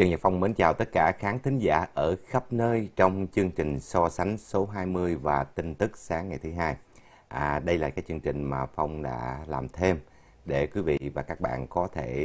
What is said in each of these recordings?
Trần Nhật Phong mến chào tất cả khán thính giả ở khắp nơi trong chương trình so sánh số 20 và tin tức sáng ngày thứ hai. Đây là cái chương trình mà Phong đã làm thêm để quý vị và các bạn có thể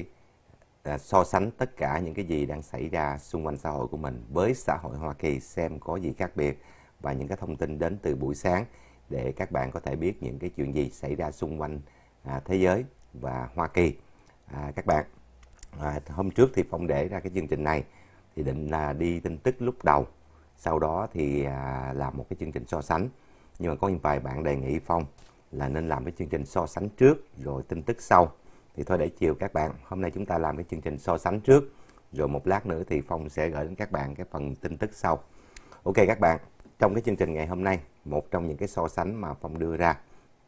so sánh tất cả những cái gì đang xảy ra xung quanh xã hội của mình với xã hội Hoa Kỳ, xem có gì khác biệt và những cái thông tin đến từ buổi sáng để các bạn có thể biết những cái chuyện gì xảy ra xung quanh thế giới và Hoa Kỳ. Các bạn, hôm trước thì Phong để ra cái chương trình này thì định là đi tin tức lúc đầu, sau đó thì làm một cái chương trình so sánh, nhưng mà có một vài bạn đề nghị Phong là nên làm cái chương trình so sánh trước rồi tin tức sau. Thì thôi để chiều các bạn, hôm nay chúng ta làm cái chương trình so sánh trước, rồi một lát nữa thì Phong sẽ gửi đến các bạn cái phần tin tức sau. Ok các bạn, trong cái chương trình ngày hôm nay, một trong những cái so sánh mà Phong đưa ra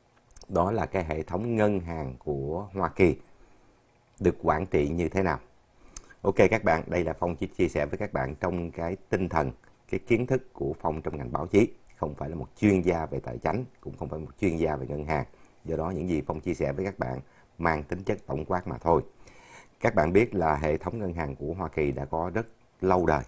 đó là cái hệ thống ngân hàng của Hoa Kỳ được quản trị như thế nào. Ok các bạn, đây là Phong chỉ chia sẻ với các bạn trong cái tinh thần, cái kiến thức của Phong trong ngành báo chí. Không phải là một chuyên gia về tài chính, cũng không phải một chuyên gia về ngân hàng. Do đó những gì Phong chia sẻ với các bạn mang tính chất tổng quát mà thôi. Các bạn biết là hệ thống ngân hàng của Hoa Kỳ đã có rất lâu đời.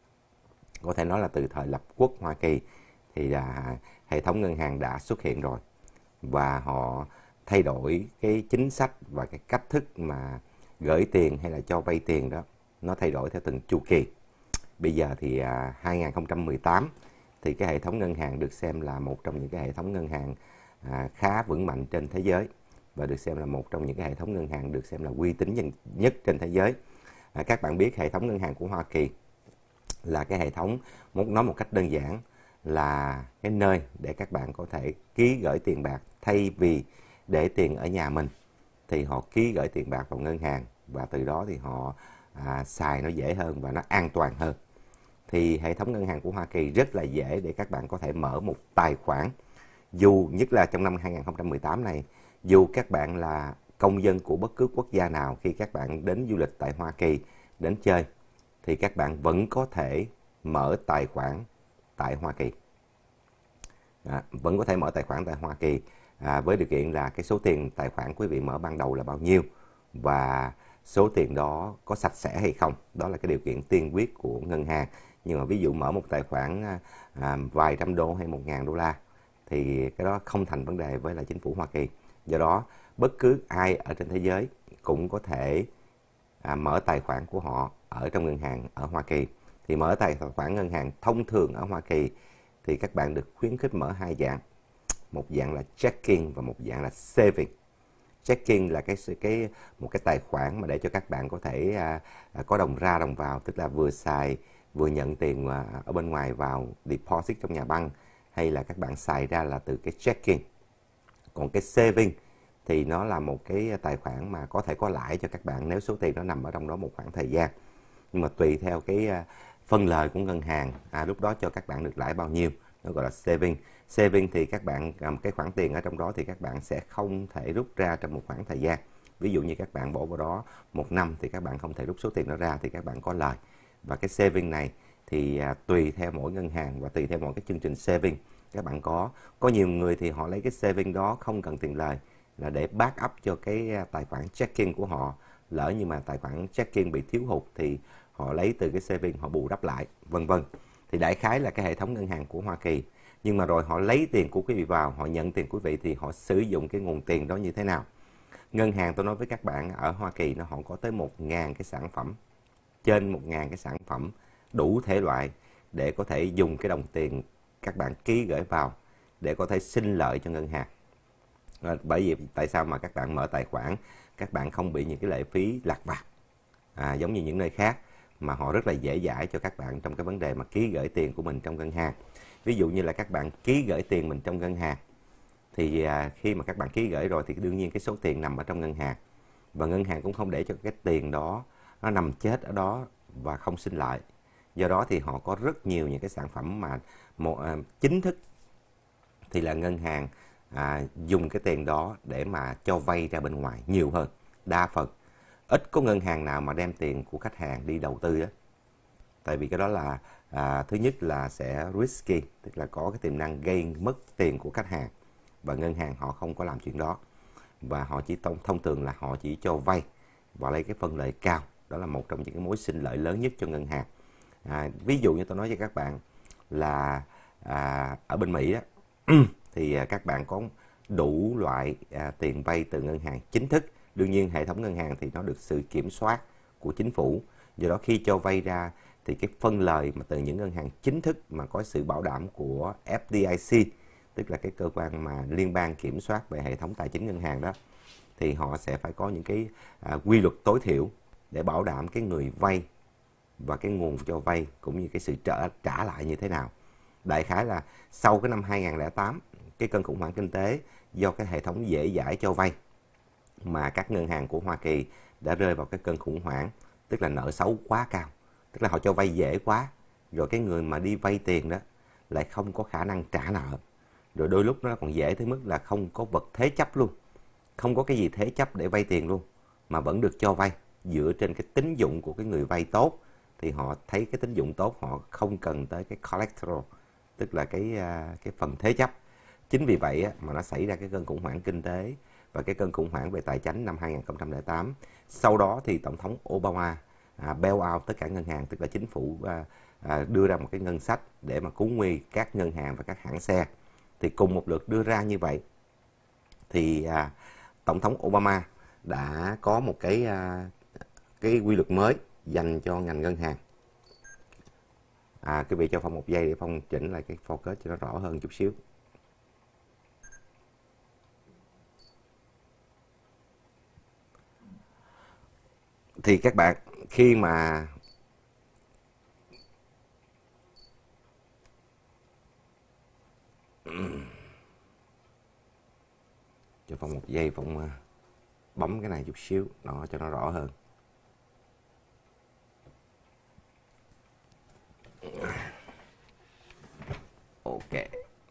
Có thể nói là từ thời lập quốc Hoa Kỳ thì là hệ thống ngân hàng đã xuất hiện rồi. Và họ thay đổi cái chính sách và cái cách thức mà gửi tiền hay là cho vay tiền đó, nó thay đổi theo từng chu kỳ. Bây giờ thì 2018 thì cái hệ thống ngân hàng được xem là một trong những cái hệ thống ngân hàng khá vững mạnh trên thế giới, và được xem là một trong những cái hệ thống ngân hàng được xem là uy tín nhất trên thế giới. Các bạn biết hệ thống ngân hàng của Hoa Kỳ là cái hệ thống, nói một cách đơn giản là cái nơi để các bạn có thể ký gửi tiền bạc. Thay vì để tiền ở nhà mình thì họ ký gửi tiền bạc vào ngân hàng, và từ đó thì họ xài nó dễ hơn và nó an toàn hơn. Thì hệ thống ngân hàng của Hoa Kỳ rất là dễ để các bạn có thể mở một tài khoản. Dù nhất là trong năm 2018 này, dù các bạn là công dân của bất cứ quốc gia nào, khi các bạn đến du lịch tại Hoa Kỳ, đến chơi, thì các bạn vẫn có thể mở tài khoản tại Hoa Kỳ. Vẫn có thể mở tài khoản tại Hoa Kỳ với điều kiện là cái số tiền tài khoản quý vị mở ban đầu là bao nhiêu và số tiền đó có sạch sẽ hay không. Đó là cái điều kiện tiên quyết của ngân hàng. Nhưng mà ví dụ mở một tài khoản vài trăm đô hay 1.000 đô la thì cái đó không thành vấn đề với lại chính phủ Hoa Kỳ. Do đó bất cứ ai ở trên thế giới cũng có thể mở tài khoản của họ ở trong ngân hàng ở Hoa Kỳ. Thì mở tài khoản ngân hàng thông thường ở Hoa Kỳ thì các bạn được khuyến khích mở hai dạng. Một dạng là checking và một dạng là saving. Checking là một cái tài khoản mà để cho các bạn có thể có đồng ra đồng vào, tức là vừa xài vừa nhận tiền ở bên ngoài vào deposit trong nhà băng, hay là các bạn xài ra là từ cái checking. Còn cái saving thì nó là một cái tài khoản mà có thể có lãi cho các bạn nếu số tiền nó nằm ở trong đó một khoảng thời gian. Nhưng mà tùy theo cái phân lời của ngân hàng, lúc đó cho các bạn được lãi bao nhiêu, nó gọi là saving. Saving thì các bạn cái khoản tiền ở trong đó thì các bạn sẽ không thể rút ra trong một khoảng thời gian. Ví dụ như các bạn bỏ vào đó 1 năm thì các bạn không thể rút số tiền đó ra thì các bạn có lời. Và cái saving này thì tùy theo mỗi ngân hàng và tùy theo mỗi cái chương trình saving các bạn có nhiều người thì họ lấy cái saving đó không cần tiền lời, là để back up cho cái tài khoản checking của họ. Lỡ như mà tài khoản checking bị thiếu hụt thì họ lấy từ cái saving họ bù đắp lại, vân vân. Thì đại khái là cái hệ thống ngân hàng của Hoa Kỳ. Nhưng mà rồi họ lấy tiền của quý vị vào, họ nhận tiền của quý vị thì họ sử dụng cái nguồn tiền đó như thế nào? Ngân hàng, tôi nói với các bạn, ở Hoa Kỳ họ có tới 1.000 cái sản phẩm, trên 1.000 cái sản phẩm đủ thể loại để có thể dùng cái đồng tiền các bạn ký gửi vào để có thể sinh lợi cho ngân hàng. Bởi vì tại sao mà các bạn mở tài khoản, các bạn không bị những cái lệ phí lặt vặt giống như những nơi khác, mà họ rất là dễ dãi cho các bạn trong cái vấn đề mà ký gửi tiền của mình trong ngân hàng. Ví dụ như là các bạn ký gửi tiền mình trong ngân hàng thì khi mà các bạn ký gửi rồi thì đương nhiên cái số tiền nằm ở trong ngân hàng, và ngân hàng cũng không để cho cái tiền đó nó nằm chết ở đó và không sinh lợi. Do đó thì họ có rất nhiều những cái sản phẩm mà chính thức thì là ngân hàng dùng cái tiền đó để mà cho vay ra bên ngoài nhiều hơn. Đa phần ít có ngân hàng nào mà đem tiền của khách hàng đi đầu tư đó. Tại vì cái đó là thứ nhất là sẽ risky, tức là có cái tiềm năng gây mất tiền của khách hàng, và ngân hàng họ không có làm chuyện đó. Và họ chỉ thông thường là họ chỉ cho vay và lấy cái phân lợi cao Đó là một trong những cái mối sinh lợi lớn nhất cho ngân hàng. Ví dụ như tôi nói cho các bạn là ở bên Mỹ đó, thì các bạn có đủ loại tiền vay từ ngân hàng chính thức. Đương nhiên hệ thống ngân hàng thì nó được sự kiểm soát của chính phủ. Do đó khi cho vay ra thì cái phân lời mà từ những ngân hàng chính thức mà có sự bảo đảm của FDIC, tức là cái cơ quan mà liên bang kiểm soát về hệ thống tài chính ngân hàng đó, thì họ sẽ phải có những cái quy luật tối thiểu để bảo đảm cái người vay và cái nguồn cho vay cũng như cái sự trả lại như thế nào. Đại khái là sau cái năm 2008, cái cơn khủng hoảng kinh tế do cái hệ thống dễ dãi cho vay mà các ngân hàng của Hoa Kỳ đã rơi vào cái cơn khủng hoảng, tức là nợ xấu quá cao, tức là họ cho vay dễ quá, rồi cái người mà đi vay tiền đó lại không có khả năng trả nợ, rồi đôi lúc nó còn dễ tới mức là không có vật thế chấp luôn, không có cái gì thế chấp để vay tiền luôn, mà vẫn được cho vay dựa trên cái tín dụng của cái người vay tốt. Thì họ thấy cái tín dụng tốt, họ không cần tới cái collateral, tức là cái phần thế chấp. Chính vì vậy mà nó xảy ra cái cơn khủng hoảng kinh tế và cái cơn khủng hoảng về tài chính năm 2008. Sau đó thì Tổng thống Obama bail out tất cả ngân hàng, tức là chính phủ đưa ra một cái ngân sách để mà cứu nguy các ngân hàng và các hãng xe. Thì cùng một lượt đưa ra như vậy thì Tổng thống Obama đã có một cái quy luật mới dành cho ngành ngân hàng. Quý vị cho Phong một giây để Phong chỉnh lại cái focus cho nó rõ hơn chút xíu. Thì các bạn khi mà cho Phong một giây, Phong bấm cái này chút xíu nó cho nó rõ hơn. Ok.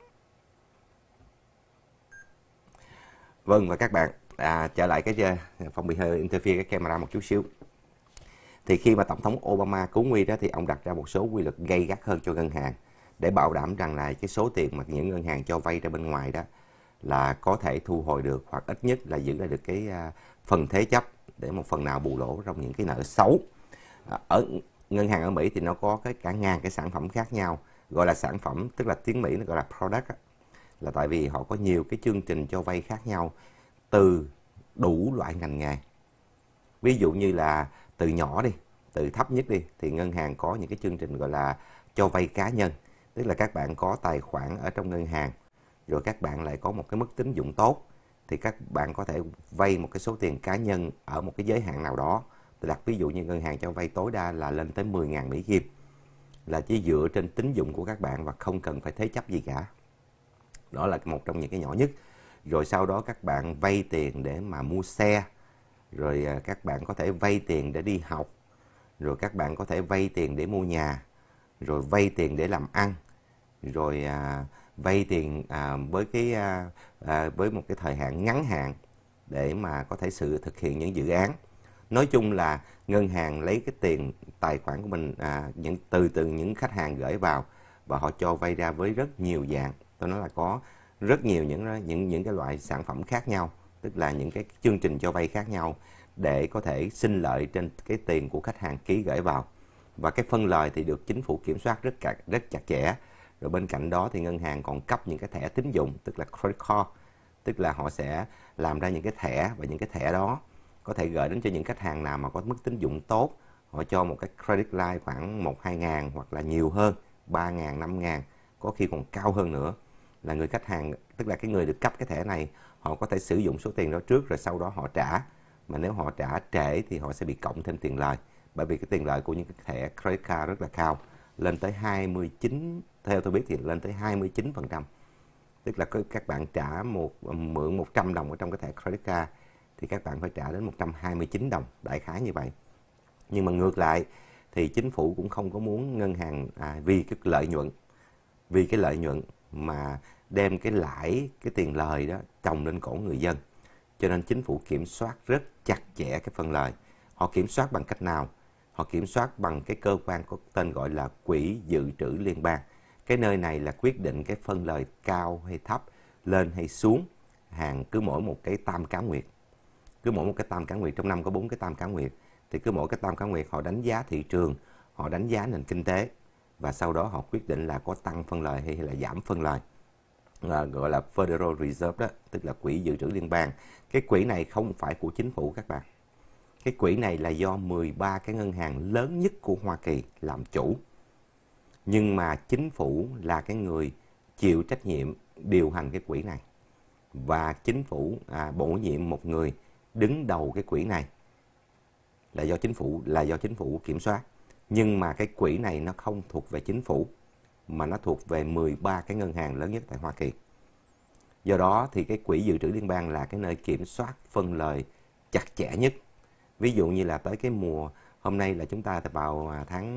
Vâng, và các bạn trở lại cái Phong bị hơi interfere cái camera một chút xíu. Thì khi mà Tổng thống Obama cứu nguy đó thì ông đặt ra một số quy luật gay gắt hơn cho ngân hàng để bảo đảm rằng là cái số tiền mà những ngân hàng cho vay ra bên ngoài đó là có thể thu hồi được, hoặc ít nhất là giữ lại được cái phần thế chấp để một phần nào bù lỗ trong những cái nợ xấu. Ở ngân hàng ở Mỹ thì nó có cả ngàn cái sản phẩm khác nhau, gọi là sản phẩm, tức là tiếng Mỹ nó gọi là product, là tại vì họ có nhiều cái chương trình cho vay khác nhau từ đủ loại ngành nghề. Ví dụ như là từ nhỏ đi, từ thấp nhất đi, thì ngân hàng có những cái chương trình gọi là cho vay cá nhân, tức là các bạn có tài khoản ở trong ngân hàng, rồi các bạn lại có một cái mức tín dụng tốt, thì các bạn có thể vay một cái số tiền cá nhân ở một cái giới hạn nào đó. Tôi đặt ví dụ như ngân hàng cho vay tối đa là lên tới 10.000 Mỹ Kim, là chỉ dựa trên tín dụng của các bạn và không cần phải thế chấp gì cả. Đó là một trong những cái nhỏ nhất. Rồi sau đó các bạn vay tiền để mà mua xe, rồi các bạn có thể vay tiền để đi học, rồi các bạn có thể vay tiền để mua nhà, rồi vay tiền để làm ăn, rồi vay tiền với một cái thời hạn ngắn hạn để mà có thể thực hiện những dự án. Nói chung là ngân hàng lấy cái tiền tài khoản của mình từ những khách hàng gửi vào và họ cho vay ra với rất nhiều dạng. Tôi nói là có rất nhiều những cái loại sản phẩm khác nhau, tức là những cái chương trình cho vay khác nhau để có thể sinh lợi trên cái tiền của khách hàng ký gửi vào. Và cái phân lời thì được chính phủ kiểm soát rất chặt chẽ. Rồi bên cạnh đó thì ngân hàng còn cấp những cái thẻ tín dụng, tức là credit card, tức là họ sẽ làm ra những cái thẻ, và những cái thẻ đó có thể gửi đến cho những khách hàng nào mà có mức tín dụng tốt. Họ cho một cái credit line khoảng 1-2 ngàn hoặc là nhiều hơn, 3 ngàn, 5 ngàn, có khi còn cao hơn nữa. Là người khách hàng, tức là cái người được cấp cái thẻ này, họ có thể sử dụng số tiền đó trước rồi sau đó họ trả. Mà nếu họ trả trễ thì họ sẽ bị cộng thêm tiền lời. Bởi vì cái tiền lợi của những cái thẻ credit card rất là cao, lên tới 29, theo tôi biết thì lên tới 29%. Tức là các bạn mượn 100 đồng ở trong cái thẻ credit card thì các bạn phải trả đến 129 đồng, đại khái như vậy. Nhưng mà ngược lại thì chính phủ cũng không có muốn ngân hàng vì cái lợi nhuận mà đem cái lãi, cái tiền lời đó chồng lên cổ người dân. Cho nên chính phủ kiểm soát rất chặt chẽ cái phần lời. Họ kiểm soát bằng cách nào? Họ kiểm soát bằng cái cơ quan có tên gọi là Quỹ Dự trữ Liên bang. Cái nơi này là quyết định cái phân lời cao hay thấp, lên hay xuống hàng cứ mỗi một cái tam cá nguyệt. Cứ mỗi một cái tam cá nguyệt, trong năm có 4 cái tam cá nguyệt, Thì cứ mỗi cái tam cá nguyệt họ đánh giá thị trường, họ đánh giá nền kinh tế, và sau đó họ quyết định là có tăng phân lời hay là giảm phân lời. Gọi là Federal Reserve đó, tức là quỹ dự trữ liên bang. Cái quỹ này không phải của chính phủ các bạn. Cái quỹ này là do 13 cái ngân hàng lớn nhất của Hoa Kỳ làm chủ. Nhưng mà chính phủ là cái người chịu trách nhiệm điều hành cái quỹ này. Và chính phủ bổ nhiệm một người đứng đầu cái quỹ này là do chính phủ kiểm soát. Nhưng mà cái quỹ này nó không thuộc về chính phủ, mà nó thuộc về 13 cái ngân hàng lớn nhất tại Hoa Kỳ. Do đó thì cái quỹ dự trữ liên bang là cái nơi kiểm soát phân lời chặt chẽ nhất. Ví dụ như là tới cái mùa hôm nay là chúng ta vào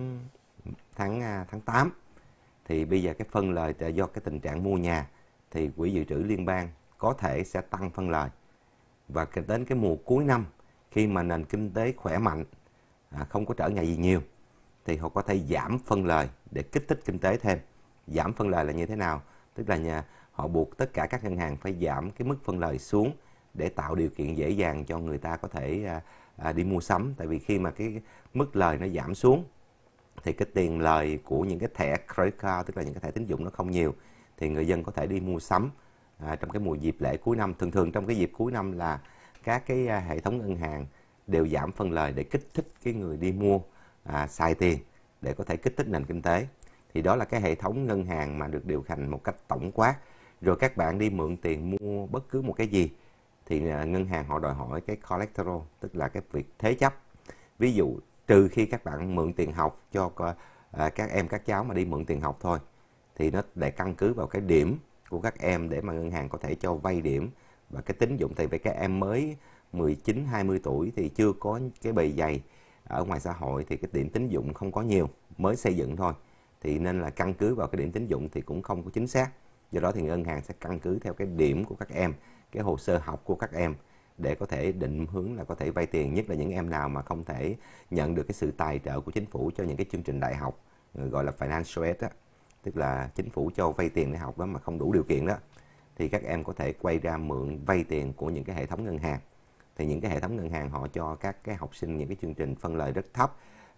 tháng 8, thì bây giờ cái phân lời do cái tình trạng mua nhà thì quỹ dự trữ liên bang có thể sẽ tăng phân lời. Và đến cái mùa cuối năm, khi mà nền kinh tế khỏe mạnh, không có trở ngại gì nhiều, thì họ có thể giảm phân lời để kích thích kinh tế thêm. Giảm phân lời là như thế nào? Tức là họ buộc tất cả các ngân hàng phải giảm cái mức phân lời xuống để tạo điều kiện dễ dàng cho người ta có thể đi mua sắm. Tại vì khi mà cái mức lời nó giảm xuống thì cái tiền lời của những cái thẻ credit card, tức là những cái thẻ tín dụng nó không nhiều, thì người dân có thể đi mua sắm trong cái mùa dịp lễ cuối năm. Thường trong cái dịp cuối năm là các cái hệ thống ngân hàng đều giảm phân lời để kích thích cái người đi mua xài tiền để có thể kích thích nền kinh tế. Thì đó là cái hệ thống ngân hàng mà được điều hành một cách tổng quát. Rồi các bạn đi mượn tiền mua bất cứ một cái gì thì ngân hàng họ đòi hỏi cái collateral, tức là cái việc thế chấp. Ví dụ trừ khi các bạn mượn tiền học cho các em các cháu mà đi mượn tiền học thôi, thì nó để căn cứ vào cái điểm của các em để mà ngân hàng có thể cho vay điểm. Và cái tín dụng thì với các em mới 19-20 tuổi thì chưa có cái bề dày ở ngoài xã hội, thì cái điểm tín dụng không có nhiều, mới xây dựng thôi, thì nên là căn cứ vào cái điểm tín dụng thì cũng không có chính xác. Do đó thì ngân hàng sẽ căn cứ theo cái điểm của các em, cái hồ sơ học của các em để có thể định hướng là có thể vay tiền, nhất là những em nào mà không thể nhận được cái sự tài trợ của chính phủ cho những cái chương trình đại học, gọi là financial aid đó, tức là chính phủ cho vay tiền để học đó mà không đủ điều kiện đó, thì các em có thể quay ra mượn vay tiền của những cái hệ thống ngân hàng. Thì những cái hệ thống ngân hàng họ cho các cái học sinh những cái chương trình phân lời rất thấp,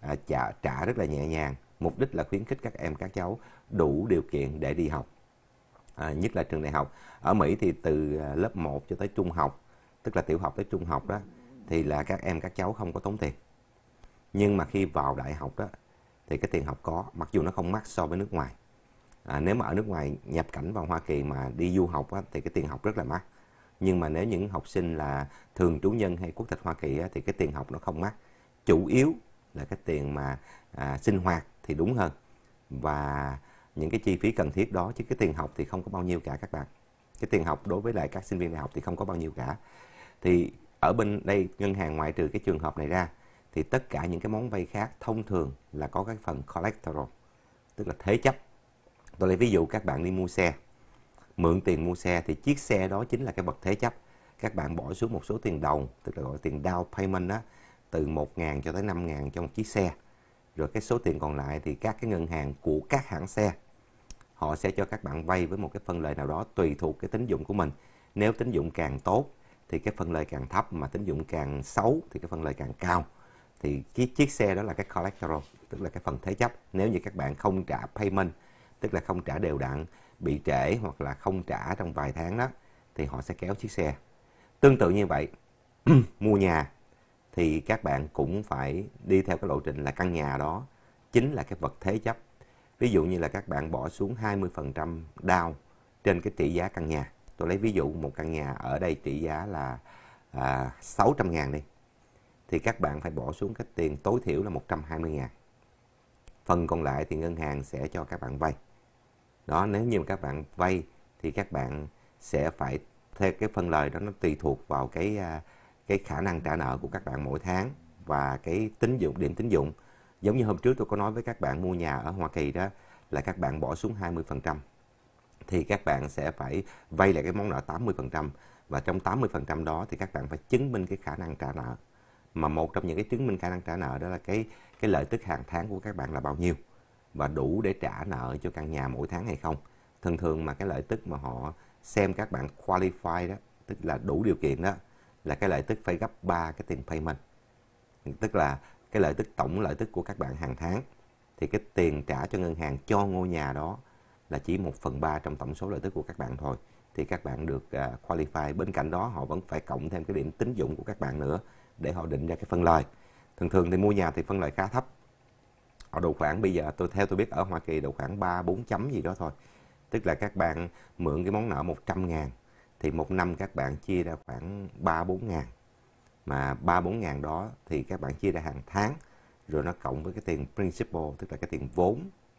trả rất là nhẹ nhàng, mục đích là khuyến khích các em các cháu đủ điều kiện để đi học. Nhất là trường đại học. Ở Mỹ thì từ lớp 1 cho tới trung học, tức là tiểu học tới trung học đó, thì là các em các cháu không có tốn tiền. Nhưng mà khi vào đại học đó thì cái tiền học có, mặc dù nó không mắc so với nước ngoài. Nếu mà ở nước ngoài nhập cảnh vào Hoa Kỳ mà đi du học á, thì cái tiền học rất là mắc. Nhưng mà nếu những học sinh là thường trú nhân hay quốc tịch Hoa Kỳ á, thì cái tiền học nó không mắc. Chủ yếu là cái tiền mà sinh hoạt thì đúng hơn. Và những cái chi phí cần thiết đó, chứ cái tiền học thì không có bao nhiêu cả các bạn. Cái tiền học đối với lại các sinh viên đại học thì không có bao nhiêu cả. Thì ở bên đây ngân hàng ngoại trừ cái trường hợp này ra thì tất cả những cái món vay khác thông thường là có cái phần collateral, tức là thế chấp. Tôi lấy ví dụ các bạn đi mua xe, mượn tiền mua xe thì chiếc xe đó chính là cái vật thế chấp. Các bạn bỏ xuống một số tiền đầu, tức là gọi là tiền down payment đó, từ 1.000 cho tới 5.000 cho một chiếc xe. Rồi cái số tiền còn lại thì các cái ngân hàng của các hãng xe họ sẽ cho các bạn vay với một cái phân lời nào đó tùy thuộc cái tín dụng của mình. Nếu tín dụng càng tốt thì cái phân lời càng thấp, mà tín dụng càng xấu thì cái phân lời càng cao. Thì cái chiếc xe đó là cái collateral, tức là cái phần thế chấp. Nếu như các bạn không trả payment, tức là không trả đều đặn, bị trễ hoặc là không trả trong vài tháng đó, thì họ sẽ kéo chiếc xe. Tương tự như vậy, mua nhà thì các bạn cũng phải đi theo cái lộ trình là căn nhà đó chính là cái vật thế chấp. Ví dụ như là các bạn bỏ xuống 20% down trên cái trị giá căn nhà. Tôi lấy ví dụ một căn nhà ở đây trị giá là 600.000 đi. Thì các bạn phải bỏ xuống cái tiền tối thiểu là 120.000. Phần còn lại thì ngân hàng sẽ cho các bạn vay. Đó, nếu như các bạn vay thì các bạn sẽ phải theo cái phân lời đó, nó tùy thuộc vào cái khả năng trả nợ của các bạn mỗi tháng và cái tín dụng, điểm tín dụng. Giống như hôm trước tôi có nói với các bạn mua nhà ở Hoa Kỳ đó, là các bạn bỏ xuống 20% thì các bạn sẽ phải vay lại cái món nợ 80%, và trong 80% đó thì các bạn phải chứng minh cái khả năng trả nợ. Mà một trong những cái chứng minh khả năng trả nợ đó là cái lợi tức hàng tháng của các bạn là bao nhiêu và đủ để trả nợ cho căn nhà mỗi tháng hay không. Thường thường mà cái lợi tức mà họ xem các bạn qualify đó, tức là đủ điều kiện đó, là cái lợi tức phải gấp 3 cái tiền payment. tức là cái tổng lợi tức của các bạn hàng tháng, thì cái tiền trả cho ngân hàng cho ngôi nhà đó là chỉ 1/3 trong tổng số lợi tức của các bạn thôi, thì các bạn được qualify. Bên cạnh đó họ vẫn phải cộng thêm cái điểm tín dụng của các bạn nữa để họ định ra cái phân lời. Thường thường thì mua nhà thì phân lời khá thấp, họ độ khoảng bây giờ theo tôi biết ở Hoa Kỳ độ khoảng 3-4 chấm gì đó thôi. Tức là các bạn mượn cái món nợ 100.000 thì một năm các bạn chia ra khoảng 3-4 ngàn, mà 3-4 ngàn đó thì các bạn chia ra hàng tháng, rồi nó cộng với cái tiền principal, tức là cái tiền vốn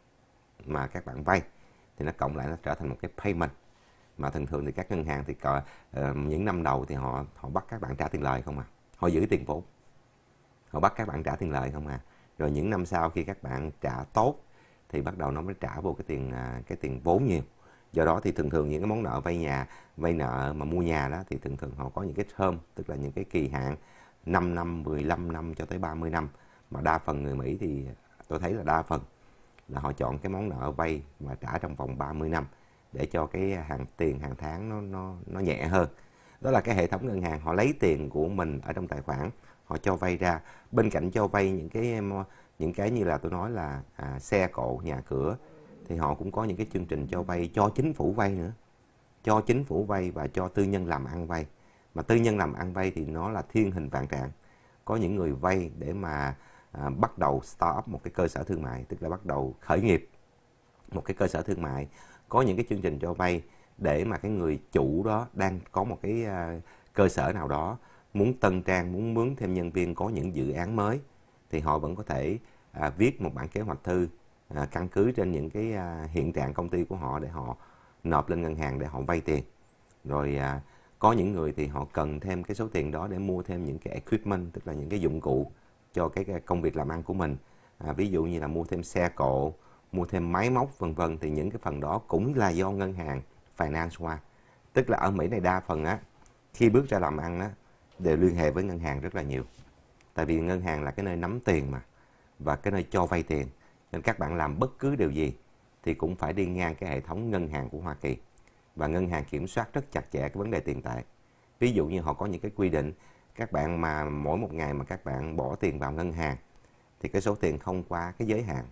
mà các bạn vay, thì nó cộng lại nó trở thành một cái payment. Mà thường thường thì các ngân hàng thì những năm đầu thì họ bắt các bạn trả tiền lời không à, họ giữ tiền vốn, họ bắt các bạn trả tiền lời không à. Rồi những năm sau khi các bạn trả tốt thì bắt đầu nó mới trả vô cái tiền vốn nhiều. Do đó thì thường thường những cái món nợ vay nợ mà mua nhà đó thì thường thường họ có những cái term, tức là những cái kỳ hạn 5 năm, 15 năm cho tới 30 năm. Mà đa phần người Mỹ thì tôi thấy là đa phần là họ chọn cái món nợ vay mà trả trong vòng 30 năm để cho cái tiền hàng tháng nó nhẹ hơn. Đó là cái hệ thống ngân hàng, họ lấy tiền của mình ở trong tài khoản, họ cho vay ra. Bên cạnh cho vay những cái như là tôi nói là xe cộ, nhà cửa, thì họ cũng có những cái chương trình cho vay, cho chính phủ vay nữa, cho chính phủ vay và cho tư nhân làm ăn vay. Mà tư nhân làm ăn vay thì nó là thiên hình vạn trạng. Có những người vay để mà bắt đầu start up một cái cơ sở thương mại, tức là bắt đầu khởi nghiệp một cái cơ sở thương mại. Có những cái chương trình cho vay để mà cái người chủ đó đang có một cái cơ sở nào đó, muốn tân trang, muốn mướn thêm nhân viên, có những dự án mới, thì họ vẫn có thể viết một bản kế hoạch thư căn cứ trên những cái hiện trạng công ty của họ để họ nộp lên ngân hàng để họ vay tiền. Rồi có những người thì họ cần thêm cái số tiền đó để mua thêm những cái equipment, tức là những cái dụng cụ cho cái công việc làm ăn của mình. Ví dụ như là mua thêm xe cộ, mua thêm máy móc vân vân, thì những cái phần đó cũng là do ngân hàng finance qua. Tức là ở Mỹ này đa phần á, khi bước ra làm ăn á, đều liên hệ với ngân hàng rất là nhiều. Tại vì ngân hàng là cái nơi nắm tiền mà, và cái nơi cho vay tiền. Nên các bạn làm bất cứ điều gì thì cũng phải đi ngang cái hệ thống ngân hàng của Hoa Kỳ. Và ngân hàng kiểm soát rất chặt chẽ cái vấn đề tiền tệ. Ví dụ như họ có những cái quy định, các bạn mà mỗi một ngày mà các bạn bỏ tiền vào ngân hàng thì cái số tiền không qua cái giới hạn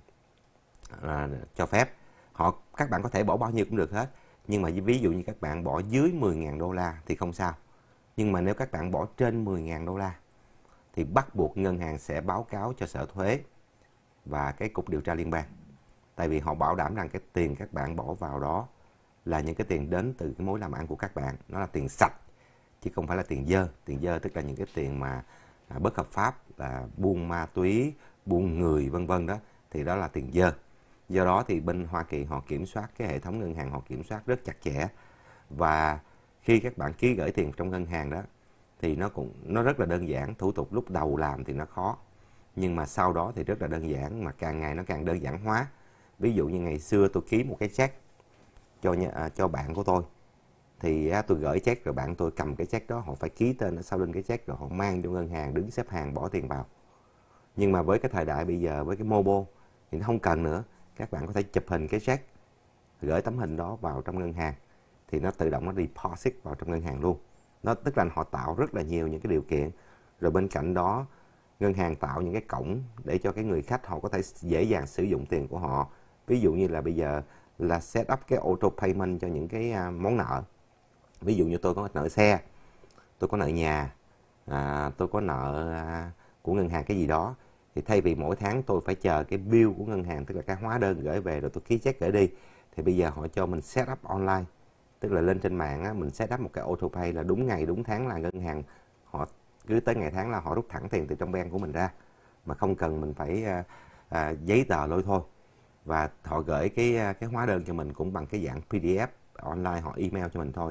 cho phép. Các bạn có thể bỏ bao nhiêu cũng được hết. Nhưng mà ví dụ như các bạn bỏ dưới 10.000 đô la thì không sao. Nhưng mà nếu các bạn bỏ trên 10.000 đô la thì bắt buộc ngân hàng sẽ báo cáo cho Sở Thuế và cái Cục Điều tra Liên bang. Tại vì họ bảo đảm rằng cái tiền các bạn bỏ vào đó là những cái tiền đến từ cái mối làm ăn của các bạn. Nó là tiền sạch, chứ không phải là tiền dơ. Tiền dơ tức là những cái tiền mà bất hợp pháp, là buôn ma túy, buôn người vân vân đó, thì đó là tiền dơ. Do đó thì bên Hoa Kỳ họ kiểm soát, cái hệ thống ngân hàng họ kiểm soát rất chặt chẽ. Và khi các bạn ký gửi tiền trong ngân hàng đó thì nó rất là đơn giản. Thủ tục lúc đầu làm thì nó khó, nhưng mà sau đó thì rất là đơn giản, mà càng ngày nó càng đơn giản hóa. Ví dụ như ngày xưa tôi ký một cái check cho bạn của tôi, thì tôi gửi check rồi bạn tôi cầm cái check đó, họ phải ký tên ở sau lưng cái check rồi họ mang cho ngân hàng, đứng xếp hàng bỏ tiền vào. Nhưng mà với cái thời đại bây giờ, với cái mobile thì nó không cần nữa. Các bạn có thể chụp hình cái check, gửi tấm hình đó vào trong ngân hàng thì nó tự động nó deposit vào trong ngân hàng luôn. Tức là họ tạo rất là nhiều những cái điều kiện. Rồi bên cạnh đó ngân hàng tạo những cái cổng để cho cái người khách họ có thể dễ dàng sử dụng tiền của họ. Ví dụ như là bây giờ là set up cái auto payment cho những cái món nợ. Ví dụ như tôi có nợ xe, tôi có nợ nhà, tôi có nợ của ngân hàng cái gì đó, thì thay vì mỗi tháng tôi phải chờ cái bill của ngân hàng, tức là cái hóa đơn gửi về rồi tôi ký check gửi đi, thì bây giờ họ cho mình set up online. Tức là lên trên mạng á, mình set up một cái auto pay là đúng ngày đúng tháng là ngân hàng họ cứ tới ngày tháng là họ rút thẳng tiền từ trong bank của mình ra, mà không cần mình phải giấy tờ lôi thôi. Và họ gửi cái hóa đơn cho mình cũng bằng cái dạng PDF online, họ email cho mình thôi.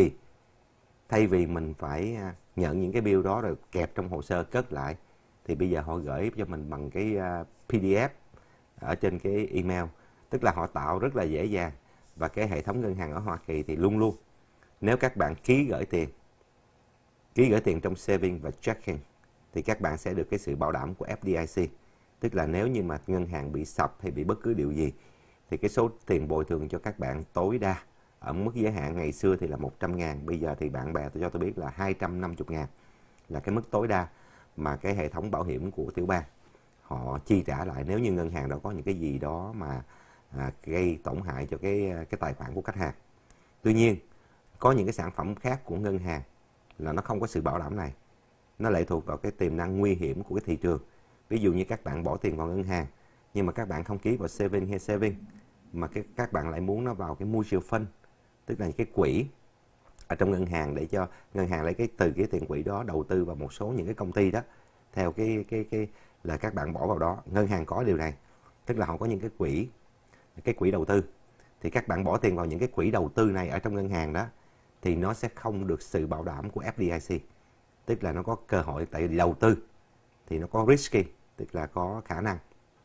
Thay vì mình phải nhận những cái bill đó rồi kẹp trong hồ sơ cất lại, thì bây giờ họ gửi cho mình bằng cái PDF ở trên cái email. Tức là họ tạo rất là dễ dàng. Và cái hệ thống ngân hàng ở Hoa Kỳ thì luôn luôn, nếu các bạn ký gửi tiền trong saving và checking, thì các bạn sẽ được cái sự bảo đảm của FDIC. Tức là nếu như mà ngân hàng bị sập hay bị bất cứ điều gì, thì cái số tiền bồi thường cho các bạn tối đa ở mức giới hạn ngày xưa thì là 100.000, bây giờ thì bạn bè cho tôi biết là 250.000 là cái mức tối đa. mà cái hệ thống bảo hiểm của tiểu bang họ chi trả lại nếu như ngân hàng đó có những cái gì đó mà gây tổn hại cho cái tài khoản của khách hàng. Tuy nhiên, có những cái sản phẩm khác của ngân hàng là nó không có sự bảo đảm này. Nó lệ thuộc vào cái tiềm năng nguy hiểm của cái thị trường. Ví dụ như các bạn bỏ tiền vào ngân hàng, nhưng mà các bạn không ký vào saving hay saving, mà các bạn lại muốn nó vào cái mutual fund, tức là cái quỹ ở trong ngân hàng, để cho ngân hàng lấy từ cái tiền quỹ đó đầu tư vào một số những cái công ty đó, theo cái là các bạn bỏ vào đó. Ngân hàng có điều này, tức là họ có những cái quỹ đầu tư, thì các bạn bỏ tiền vào những cái quỹ đầu tư này ở trong ngân hàng đó, thì nó sẽ không được sự bảo đảm của FDIC, tức là nó có cơ hội, tại vì đầu tư thì nó có risky, tức là có khả năng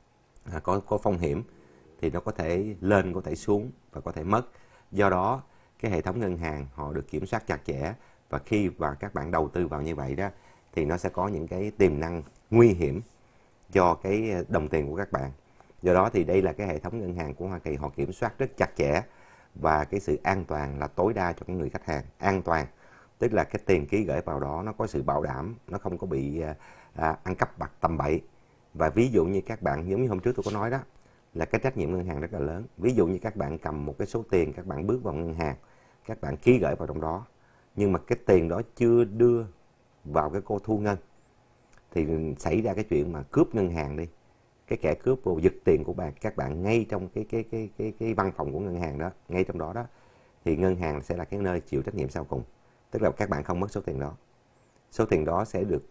có phong hiểm, thì nó có thể lên, có thể xuống và có thể mất. Do đó cái hệ thống ngân hàng họ được kiểm soát chặt chẽ, và khi mà các bạn đầu tư vào như vậy đó, thì nó sẽ có những cái tiềm năng nguy hiểm cho cái đồng tiền của các bạn. Do đó thì đây là cái hệ thống ngân hàng của Hoa Kỳ, họ kiểm soát rất chặt chẽ, và cái sự an toàn là tối đa cho cái người khách hàng. An toàn tức là cái tiền ký gửi vào đó nó có sự bảo đảm, nó không có bị ăn cắp bạc tầm bậy. Và ví dụ như các bạn, giống như hôm trước tôi có nói đó, là cái trách nhiệm ngân hàng rất là lớn. Ví dụ như các bạn cầm một cái số tiền, các bạn bước vào ngân hàng, các bạn ký gửi vào trong đó, nhưng mà cái tiền đó chưa đưa vào cái cô thu ngân, thì xảy ra cái chuyện mà cướp ngân hàng đi, cái kẻ cướp vô giật tiền của các bạn ngay trong cái văn phòng của ngân hàng đó, ngay trong đó đó, thì ngân hàng sẽ là cái nơi chịu trách nhiệm sau cùng. Tức là các bạn không mất số tiền đó, số tiền đó sẽ được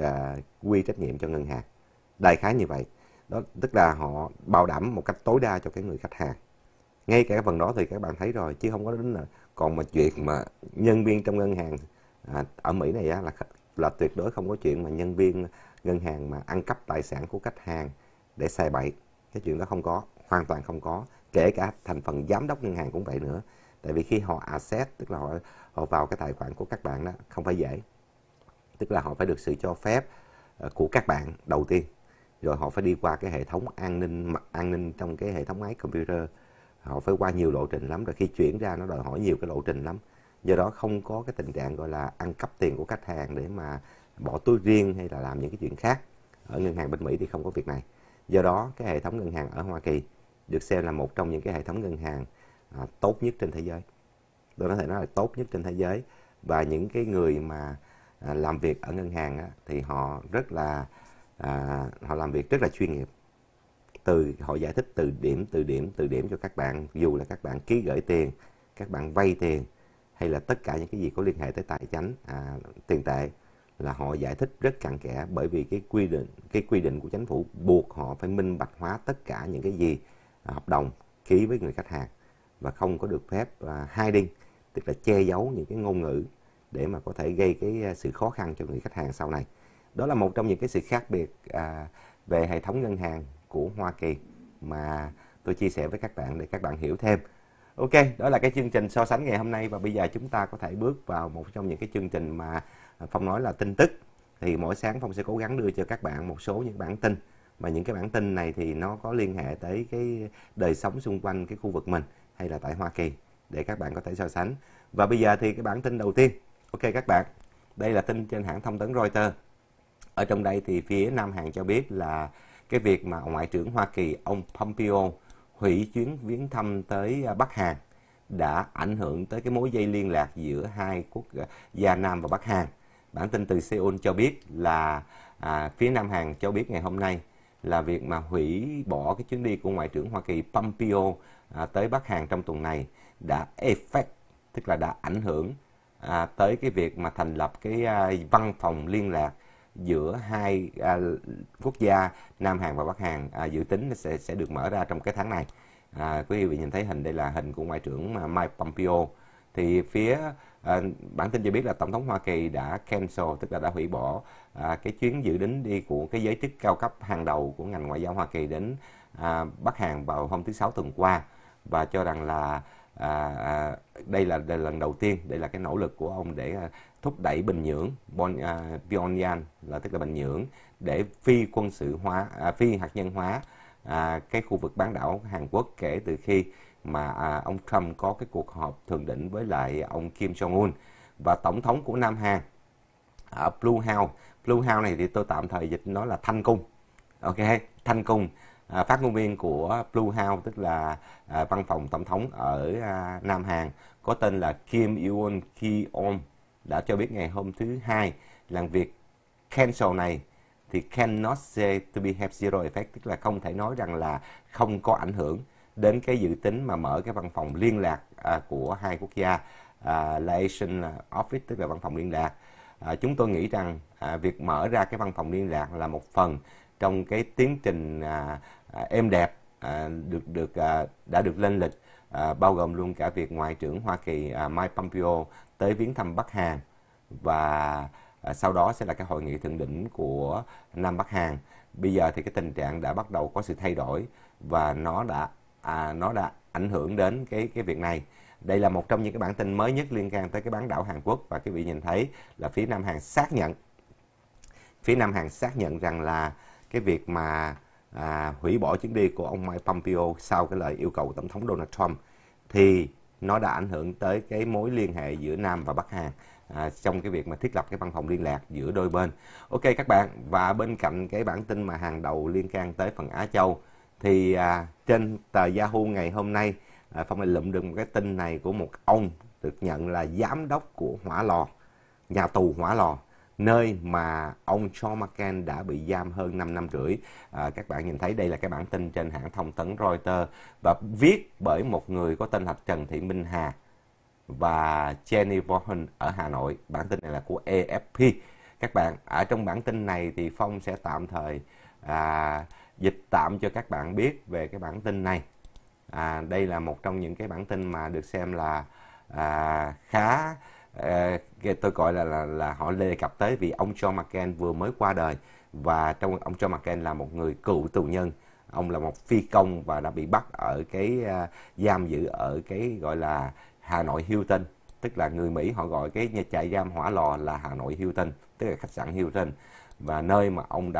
quy trách nhiệm cho ngân hàng. Đại khái như vậy đó, tức là họ bảo đảm một cách tối đa cho cái người khách hàng. Ngay cả cái phần đó thì các bạn thấy rồi, chứ không có đến là còn mà chuyện mà nhân viên trong ngân hàng ở Mỹ này là tuyệt đối không có chuyện mà nhân viên ngân hàng mà ăn cắp tài sản của khách hàng để xài bậy. Cái chuyện đó không có, hoàn toàn không có. Kể cả thành phần giám đốc ngân hàng cũng vậy nữa. Tại vì khi họ access, tức là họ vào cái tài khoản của các bạn đó, không phải dễ. Tức là họ phải được sự cho phép của các bạn đầu tiên, rồi họ phải đi qua cái hệ thống an ninh trong cái hệ thống máy computer. Họ phải qua nhiều lộ trình lắm, rồi khi chuyển ra nó đòi hỏi nhiều cái lộ trình lắm. Do đó không có cái tình trạng gọi là ăn cắp tiền của khách hàng để mà bỏ túi riêng hay là làm những cái chuyện khác. Ở ngân hàng bên Mỹ thì không có việc này. Do đó cái hệ thống ngân hàng ở Hoa Kỳ được xem là một trong những cái hệ thống ngân hàng tốt nhất trên thế giới. Tôi có thể nói là tốt nhất trên thế giới. Và những cái người mà làm việc ở ngân hàng thì họ rất là họ làm việc rất là chuyên nghiệp. Họ giải thích từ điểm cho các bạn, dù là các bạn ký gửi tiền, các bạn vay tiền, hay là tất cả những cái gì có liên hệ tới tài chính, tiền tệ, là họ giải thích rất cặn kẽ. Bởi vì cái quy định của chính phủ buộc họ phải minh bạch hóa tất cả những cái gì hợp đồng ký với người khách hàng, và không có được phép hiding, tức là che giấu những cái ngôn ngữ để mà có thể gây cái sự khó khăn cho người khách hàng sau này. Đó là một trong những cái sự khác biệt về hệ thống ngân hàng của Hoa Kỳ mà tôi chia sẻ với các bạn để các bạn hiểu thêm. Ok, đó là cái chương trình so sánh ngày hôm nay, và bây giờ chúng ta có thể bước vào một trong những cái chương trình mà Phong nói là tin tức. Thì mỗi sáng Phong sẽ cố gắng đưa cho các bạn một số những bản tin, mà những cái bản tin này thì nó có liên hệ tới cái đời sống xung quanh cái khu vực mình hay là tại Hoa Kỳ, để các bạn có thể so sánh. Và bây giờ thì cái bản tin đầu tiên, ok các bạn, đây là tin trên hãng thông tấn Reuters. Ở trong đây thì phía Nam Hàn cho biết là cái việc mà Ngoại trưởng Hoa Kỳ ông Pompeo hủy chuyến viếng thăm tới Bắc Hàn đã ảnh hưởng tới cái mối dây liên lạc giữa hai quốc gia Nam và Bắc Hàn. Bản tin từ Seoul cho biết là phía Nam Hàn cho biết ngày hôm nay là việc mà hủy bỏ cái chuyến đi của Ngoại trưởng Hoa Kỳ Pompeo tới Bắc Hàn trong tuần này đã tức là đã ảnh hưởng tới cái việc mà thành lập cái văn phòng liên lạc giữa hai quốc gia Nam Hàn và Bắc Hàn, dự tính sẽ được mở ra trong cái tháng này. Quý vị nhìn thấy hình, đây là hình của Ngoại trưởng Mike Pompeo. Thì phía bản tin cho biết là Tổng thống Hoa Kỳ đã cancel, tức là đã hủy bỏ cái chuyến dự định đi của cái giới chức cao cấp hàng đầu của ngành ngoại giao Hoa Kỳ đến Bắc Hàn vào hôm thứ Sáu tuần qua, và cho rằng là đây là lần đầu tiên, đây là cái nỗ lực của ông để thúc đẩy Bình Nhưỡng, Pyongyang là tức là Bình Nhưỡng, để phi hạt nhân hóa cái khu vực bán đảo Hàn Quốc, kể từ khi mà ông Trump có cái cuộc họp thượng đỉnh với lại ông Kim Jong Un. Và tổng thống của Nam Hàn Blue House Blue House này thì tôi tạm thời dịch nó là Thanh Cung. Ok, Thanh Cung. Phát ngôn viên của Blue House, tức là văn phòng tổng thống ở Nam Hàn, có tên là Kim Yoon Ki-on, đã cho biết ngày hôm thứ Hai là việc cancel này thì cannot say to be have zero effect, tức là không thể nói rằng là không có ảnh hưởng đến cái dự tính mà mở cái văn phòng liên lạc của hai quốc gia, liaison office, tức là văn phòng liên lạc. Chúng tôi nghĩ rằng việc mở ra cái văn phòng liên lạc là một phần trong cái tiến trình êm đẹp đã được lên lịch, bao gồm luôn cả việc Ngoại trưởng Hoa Kỳ Mike Pompeo tới viếng thăm Bắc Hàn, và sau đó sẽ là cái hội nghị thượng đỉnh của Nam Bắc Hàn. Bây giờ thì cái tình trạng đã bắt đầu có sự thay đổi và nó đã ảnh hưởng đến cái việc này. Đây là một trong những cái bản tin mới nhất liên quan tới cái bán đảo Hàn Quốc, và quý vị nhìn thấy là phía Nam Hàn xác nhận rằng là cái việc mà hủy bỏ chuyến đi của ông Mike Pompeo sau cái lời yêu cầu của Tổng thống Donald Trump thì nó đã ảnh hưởng tới cái mối liên hệ giữa Nam và Bắc Hàn trong cái việc mà thiết lập cái văn phòng liên lạc giữa đôi bên. Ok các bạn, và bên cạnh cái bản tin mà hàng đầu liên quan tới phần Á Châu thì trên tờ Yahoo ngày hôm nay, Phong lại lụm được một cái tin này của một ông được nhận là giám đốc của hỏa lò, nhà tù hỏa lò, nơi mà ông John McCain đã bị giam hơn 5 năm rưỡi. Các bạn nhìn thấy đây là cái bản tin trên hãng thông tấn Reuters và viết bởi một người có tên là Trần Thị Minh Hà và Jenny Vaughan ở Hà Nội. Bản tin này là của AFP. Các bạn, ở trong bản tin này thì Phong sẽ tạm thời dịch tạm cho các bạn biết về cái bản tin này. Đây là một trong những cái bản tin mà được xem là khá, tôi gọi là họ đề cập tới, vì ông John McCain vừa mới qua đời, và trong ông John McCain là một người cựu tù nhân. Ông là một phi công và đã bị bắt ở cái giam giữ ở cái gọi là Hà Nội Hilton, tức là người Mỹ họ gọi cái nhà trại giam hỏa lò là Hà Nội Hilton, tức là khách sạn Hilton, và nơi mà ông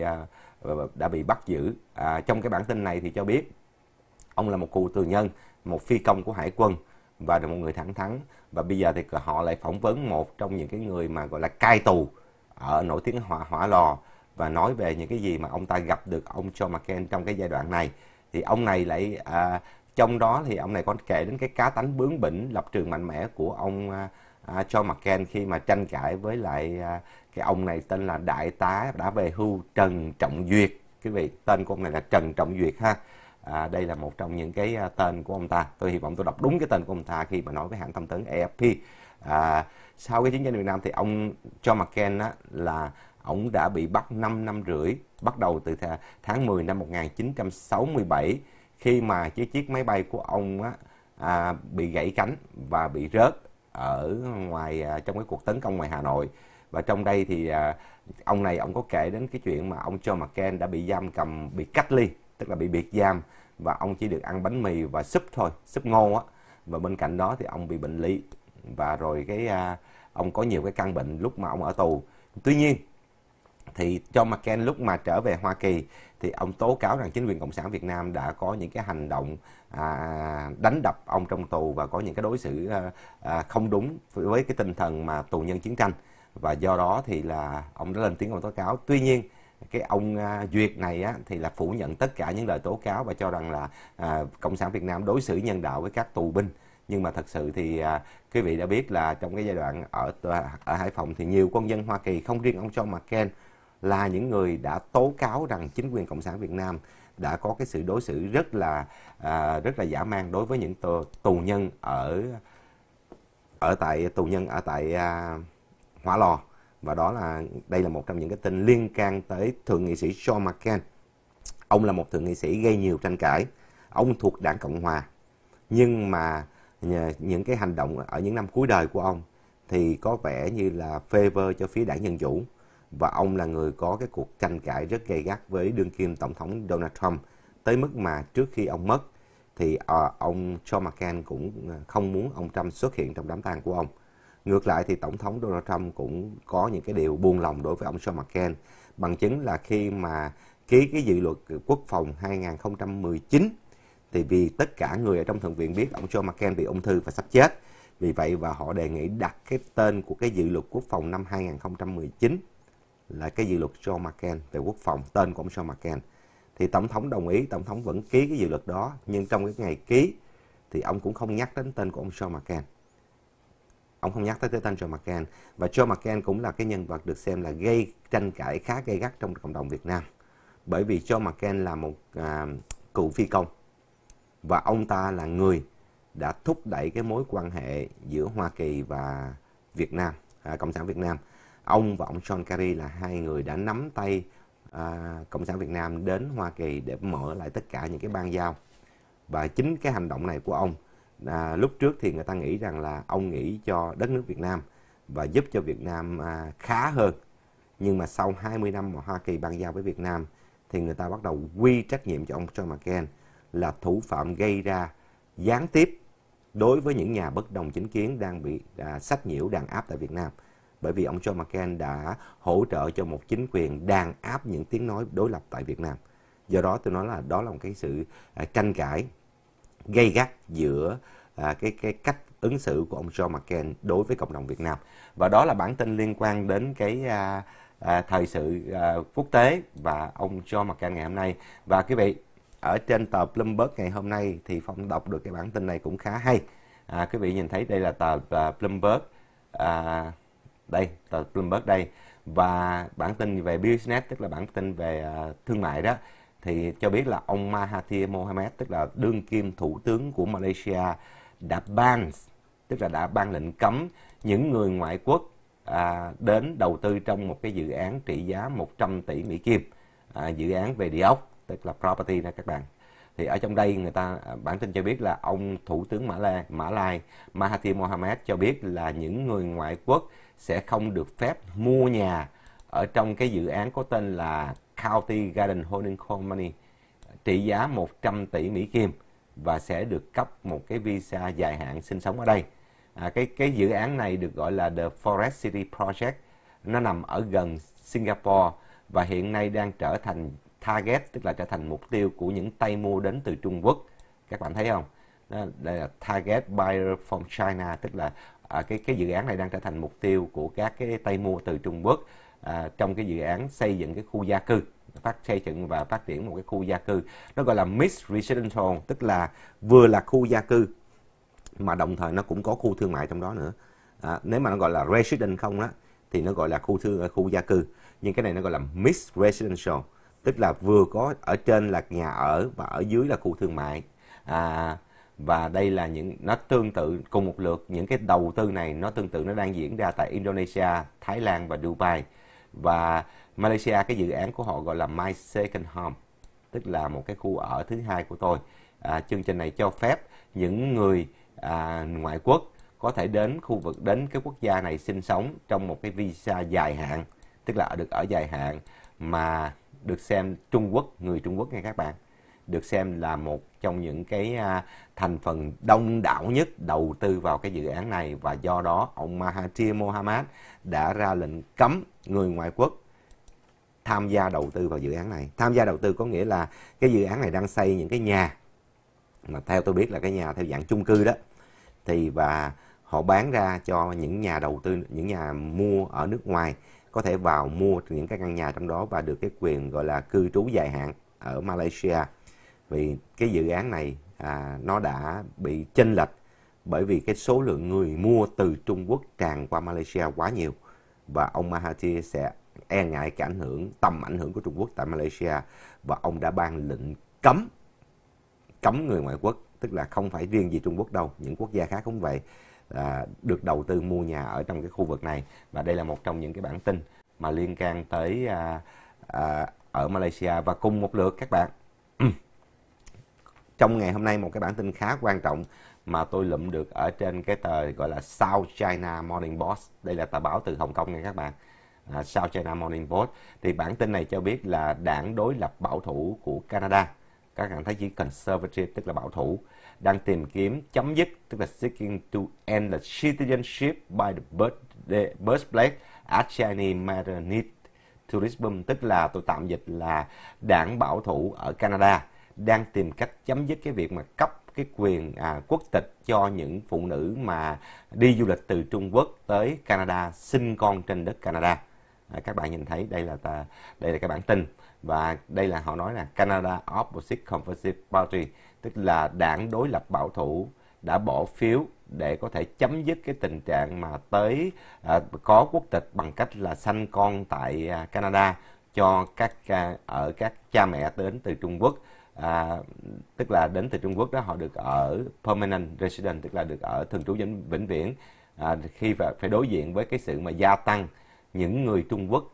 đã bị bắt giữ. Trong cái bản tin này thì cho biết ông là một cựu tù nhân, một phi công của Hải quân và là một người thẳng thắn, và bây giờ thì họ lại phỏng vấn một trong những cái người mà gọi là cai tù ở nổi tiếng hỏa lò, và nói về những cái gì mà ông ta gặp được ông John McCain trong cái giai đoạn này. Thì ông này lại trong đó thì ông này có kể đến cái cá tánh bướng bỉnh, lập trường mạnh mẽ của ông John McCain khi mà tranh cãi với lại cái ông này tên là đại tá đã về hưu Trần Trọng Duyệt. Quý vị, tên của ông này là Trần Trọng Duyệt ha. Đây là một trong những cái tên của ông ta. Tôi hy vọng tôi đọc đúng cái tên của ông ta khi mà nói với hãng thông tấn AFP. Sau cái chiến tranh Việt Nam thì ông John McCain là ông đã bị bắt 5 năm rưỡi, bắt đầu từ tháng 10 năm 1967 khi mà chiếc máy bay của ông bị gãy cánh và bị rớt ở ngoài trong cái cuộc tấn công ngoài Hà Nội. Và trong đây thì ông có kể đến cái chuyện mà ông John McCain đã bị giam cầm, bị cách ly, tức là bị biệt giam, và ông chỉ được ăn bánh mì và súp thôi, súp ngô á. Và bên cạnh đó thì ông bị bệnh lý, và rồi ông có nhiều cái căn bệnh lúc mà ông ở tù. Tuy nhiên thì John McCain lúc mà trở về Hoa Kỳ thì ông tố cáo rằng chính quyền Cộng sản Việt Nam đã có những cái hành động đánh đập ông trong tù và có những cái đối xử không đúng với cái tinh thần mà tù nhân chiến tranh, và do đó thì là ông đã lên tiếng ông tố cáo. Tuy nhiên cái ông Duyệt này thì là phủ nhận tất cả những lời tố cáo và cho rằng là Cộng sản Việt Nam đối xử nhân đạo với các tù binh. Nhưng mà thật sự thì quý vị đã biết là trong cái giai đoạn ở Hải Phòng thì nhiều quân nhân Hoa Kỳ, không riêng ông John McCain, là những người đã tố cáo rằng chính quyền Cộng sản Việt Nam đã có cái sự đối xử rất là dã man đối với những tù nhân ở tại hỏa lò. Và đây là một trong những cái tin liên can tới thượng nghị sĩ John McCain. Ông là một thượng nghị sĩ gây nhiều tranh cãi. Ông thuộc đảng Cộng Hòa, nhưng mà những cái hành động ở những năm cuối đời của ông thì có vẻ như là favor cho phía đảng Dân Chủ, và ông là người có cái cuộc tranh cãi rất gay gắt với đương kim tổng thống Donald Trump, tới mức mà trước khi ông mất thì ông John McCain cũng không muốn ông Trump xuất hiện trong đám tang của ông. Ngược lại thì tổng thống Donald Trump cũng có những cái điều buông lòng đối với ông John McCain, bằng chứng là khi mà ký cái dự luật quốc phòng 2019 thì vì tất cả người ở trong thượng viện biết ông John McCain bị ung thư và sắp chết, vì vậy và họ đề nghị đặt cái tên của cái dự luật quốc phòng năm 2019 là cái dự luật John McCain về quốc phòng, tên của ông John McCain. Thì Tổng thống đồng ý, Tổng thống vẫn ký cái dự luật đó, nhưng trong cái ngày ký thì ông cũng không nhắc đến tên của ông John McCain. Ông không nhắc tới tên John McCain. Và John McCain cũng là cái nhân vật được xem là gây tranh cãi khá gay gắt trong cộng đồng Việt Nam. Bởi vì John McCain là một cựu phi công, và ông ta là người đã thúc đẩy cái mối quan hệ giữa Hoa Kỳ và Việt Nam, Cộng sản Việt Nam. Ông và ông John Kerry là hai người đã nắm tay Cộng sản Việt Nam đến Hoa Kỳ để mở lại tất cả những cái ban giao. Và chính cái hành động này của ông, lúc trước thì người ta nghĩ rằng là ông nghĩ cho đất nước Việt Nam và giúp cho Việt Nam khá hơn. Nhưng mà sau 20 năm mà Hoa Kỳ ban giao với Việt Nam thì người ta bắt đầu quy trách nhiệm cho ông John McCain là thủ phạm gây ra gián tiếp đối với những nhà bất đồng chính kiến đang bị sách nhiễu đàn áp tại Việt Nam. Bởi vì ông John McCain đã hỗ trợ cho một chính quyền đàn áp những tiếng nói đối lập tại Việt Nam. Do đó tôi nói là đó là một cái sự tranh cãi gay gắt giữa cái cách ứng xử của ông John McCain đối với cộng đồng Việt Nam. Và đó là bản tin liên quan đến cái thời sự quốc tế và ông John McCain ngày hôm nay. Và quý vị, ở trên tờ Bloomberg ngày hôm nay thì Phong đọc được cái bản tin này cũng khá hay. Quý vị nhìn thấy đây là tờ Bloomberg, đây, tờ Bloomberg đây. Và bản tin về business, tức là bản tin về thương mại đó, thì cho biết là ông Mahathir Mohamad, tức là đương kim thủ tướng của Malaysia, đã ban lệnh cấm những người ngoại quốc đến đầu tư trong một cái dự án trị giá 100 tỷ Mỹ Kim, dự án về địa ốc, tức là property nè các bạn. Thì ở trong đây bản tin cho biết là ông thủ tướng Mã Lai Mahathir Mohamad cho biết là những người ngoại quốc sẽ không được phép mua nhà ở trong cái dự án có tên là County Garden Holding Company trị giá 100 tỷ Mỹ Kim và sẽ được cấp một cái visa dài hạn sinh sống ở đây. Cái dự án này được gọi là The Forest City Project. Nó nằm ở gần Singapore và hiện nay đang trở thành target, tức là trở thành mục tiêu của những tay mua đến từ Trung Quốc. Các bạn thấy không? Đây là target buyer from China, tức là cái dự án này đang trở thành mục tiêu của các cái tay mua từ Trung Quốc trong cái dự án xây dựng cái khu gia cư, xây dựng và phát triển một cái khu gia cư. Nó gọi là mixed residential, tức là vừa là khu gia cư mà đồng thời nó cũng có khu thương mại trong đó nữa. Nếu mà nó gọi là resident không đó thì nó gọi là khu gia cư, nhưng cái này nó gọi là mixed residential, tức là vừa có ở trên là nhà ở và ở dưới là khu thương mại. Và đây là nó tương tự cùng một lượt, những cái đầu tư này nó tương tự nó đang diễn ra tại Indonesia, Thái Lan và Dubai. Và Malaysia, cái dự án của họ gọi là My Second Home, tức là một cái khu ở thứ hai của tôi. Chương trình này cho phép những người ngoại quốc có thể đến cái quốc gia này sinh sống trong một cái visa dài hạn, tức là được ở dài hạn, mà được xem người Trung Quốc nha các bạn, được xem là một trong những cái thành phần đông đảo nhất đầu tư vào cái dự án này. Và do đó ông Mahathir Mohamad đã ra lệnh cấm người ngoại quốc tham gia đầu tư vào dự án này. Tham gia đầu tư có nghĩa là cái dự án này đang xây những cái nhà mà theo tôi biết là cái nhà theo dạng chung cư đó, và họ bán ra cho những nhà đầu tư, những nhà mua ở nước ngoài có thể vào mua những cái căn nhà trong đó và được cái quyền gọi là cư trú dài hạn ở Malaysia. Vì cái dự án này nó đã bị chênh lệch bởi vì cái số lượng người mua từ Trung Quốc tràn qua Malaysia quá nhiều, và ông Mahathir sẽ e ngại cái tầm ảnh hưởng của Trung Quốc tại Malaysia, và ông đã ban lệnh cấm người ngoại quốc, tức là không phải riêng gì Trung Quốc đâu, những quốc gia khác cũng vậy, được đầu tư mua nhà ở trong cái khu vực này. Và đây là một trong những cái bản tin mà liên can tới ở Malaysia. Và cùng một lượt các bạn, trong ngày hôm nay một cái bản tin khá quan trọng mà tôi lụm được ở trên cái tờ gọi là South China Morning Post. Đây là tờ báo từ Hồng Kông nha các bạn. South China Morning Post. Thì bản tin này cho biết là đảng đối lập bảo thủ của Canada, các bạn thấy chữ conservative tức là bảo thủ, đang tìm kiếm chấm dứt, tức là seeking to end the citizenship by the birthplace as Chinese matter need tourism, tức là tôi tạm dịch là đảng bảo thủ ở Canada đang tìm cách chấm dứt cái việc mà cấp cái quyền quốc tịch cho những phụ nữ mà đi du lịch từ Trung Quốc tới Canada, sinh con trên đất Canada. Các bạn nhìn thấy đây là cái bản tin, và đây là họ nói là Canada Opposite Conservative Party, tức là đảng đối lập bảo thủ đã bỏ phiếu để có thể chấm dứt cái tình trạng mà có quốc tịch bằng cách là sanh con tại Canada cho các cha mẹ đến từ Trung Quốc. Tức là đến từ Trung Quốc đó, họ được ở permanent resident, tức là được ở thường trú vĩnh viễn, khi phải đối diện với cái sự mà gia tăng những người Trung Quốc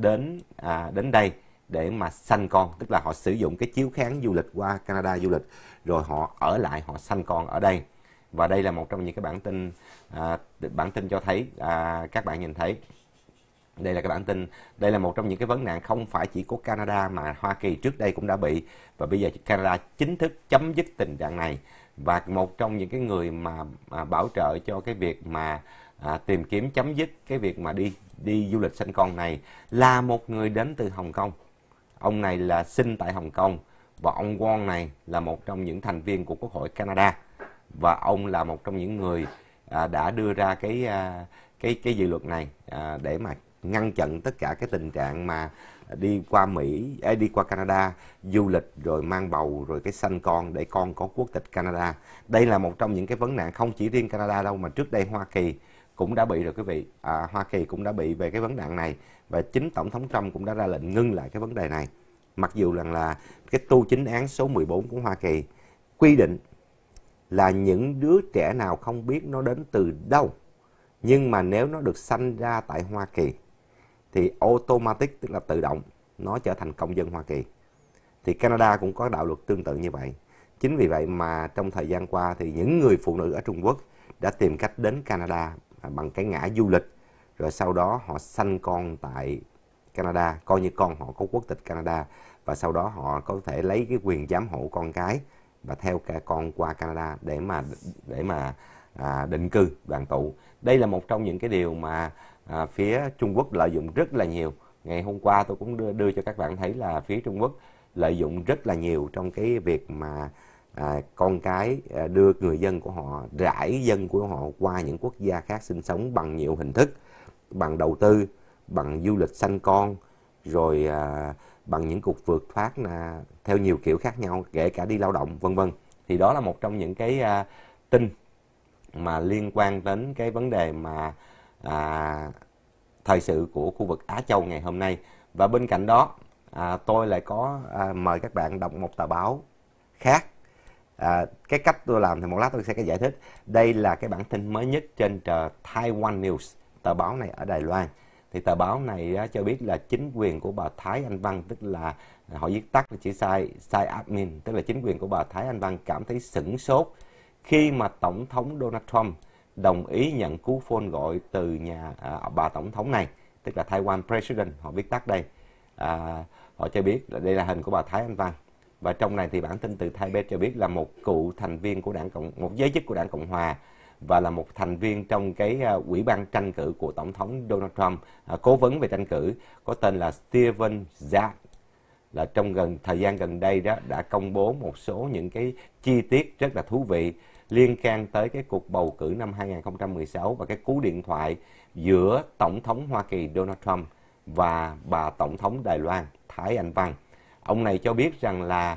đến đây để mà sanh con, tức là họ sử dụng cái chiếu kháng du lịch qua Canada du lịch, rồi họ ở lại, họ sanh con ở đây. Và đây là một trong những cái bản tin cho thấy, các bạn nhìn thấy đây là cái bản tin, đây là một trong những cái vấn nạn không phải chỉ của Canada mà Hoa Kỳ trước đây cũng đã bị, và bây giờ Canada chính thức chấm dứt tình trạng này. Và một trong những cái người mà bảo trợ cho cái việc mà tìm kiếm chấm dứt cái việc mà đi du lịch sanh con này là một người đến từ Hồng Kông. Ông này là sinh tại Hồng Kông, và ông Wong này là một trong những thành viên của Quốc hội Canada, và ông là một trong những người đã đưa ra cái dự luật này để mà ngăn chặn tất cả cái tình trạng mà đi qua Canada du lịch rồi mang bầu rồi cái sanh con để con có quốc tịch Canada. Đây là một trong những cái vấn nạn không chỉ riêng Canada đâu, mà trước đây Hoa Kỳ cũng đã bị rồi quý vị. Hoa Kỳ cũng đã bị về cái vấn nạn này, và chính Tổng thống Trump cũng đã ra lệnh ngưng lại cái vấn đề này. Mặc dù rằng là cái tu chính án số 14 của Hoa Kỳ quy định là những đứa trẻ nào không biết nó đến từ đâu, nhưng mà nếu nó được sanh ra tại Hoa Kỳ thì automatic, tức là tự động, nó trở thành công dân Hoa Kỳ. Thì Canada cũng có đạo luật tương tự như vậy. Chính vì vậy mà trong thời gian qua thì những người phụ nữ ở Trung Quốc đã tìm cách đến Canada bằng cái ngã du lịch, rồi sau đó họ sanh con tại Canada, coi như con họ có quốc tịch Canada, và sau đó họ có thể lấy cái quyền giám hộ con cái và theo cả con qua Canada để mà định cư đoàn tụ. Đây là một trong những cái điều mà phía Trung Quốc lợi dụng rất là nhiều. Ngày hôm qua tôi cũng đưa cho các bạn thấy là phía Trung Quốc lợi dụng rất là nhiều trong cái việc mà con cái đưa người dân của họ, rải dân của họ qua những quốc gia khác sinh sống bằng nhiều hình thức, bằng đầu tư, bằng du lịch sanh con, rồi bằng những cuộc vượt thoát theo nhiều kiểu khác nhau, kể cả đi lao động vân vân. Thì đó là một trong những cái tin mà liên quan đến cái vấn đề mà thời sự của khu vực Á Châu ngày hôm nay. Và bên cạnh đó tôi lại có mời các bạn đọc một tờ báo khác. Cái cách tôi làm thì một lát tôi sẽ giải thích. Đây là cái bản tin mới nhất trên tờ Taiwan News, tờ báo này ở Đài Loan. Thì tờ báo này cho biết là chính quyền của bà Thái Anh Văn, tức là họ viết tắt là chữ sai admin, tức là chính quyền của bà Thái Anh Văn cảm thấy sửng sốt khi mà Tổng thống Donald Trump đồng ý nhận cú phone gọi từ nhà bà Tổng thống này, tức là Taiwan President, họ viết tắt đây. Họ cho biết là đây là hình của bà Thái Anh Văn. Và trong này thì bản tin từ Taipei cho biết là một cựu thành viên của một giới chức của Đảng Cộng Hòa, và là một thành viên trong cái ủy ban tranh cử của Tổng thống Donald Trump, cố vấn về tranh cử, có tên là Steven Zack, là trong thời gian gần đây đó đã công bố một số những cái chi tiết rất là thú vị liên quan tới cái cuộc bầu cử năm 2016 và cái cú điện thoại giữa Tổng thống Hoa Kỳ Donald Trump và bà Tổng thống Đài Loan Thái Anh Văn. Ông này cho biết rằng là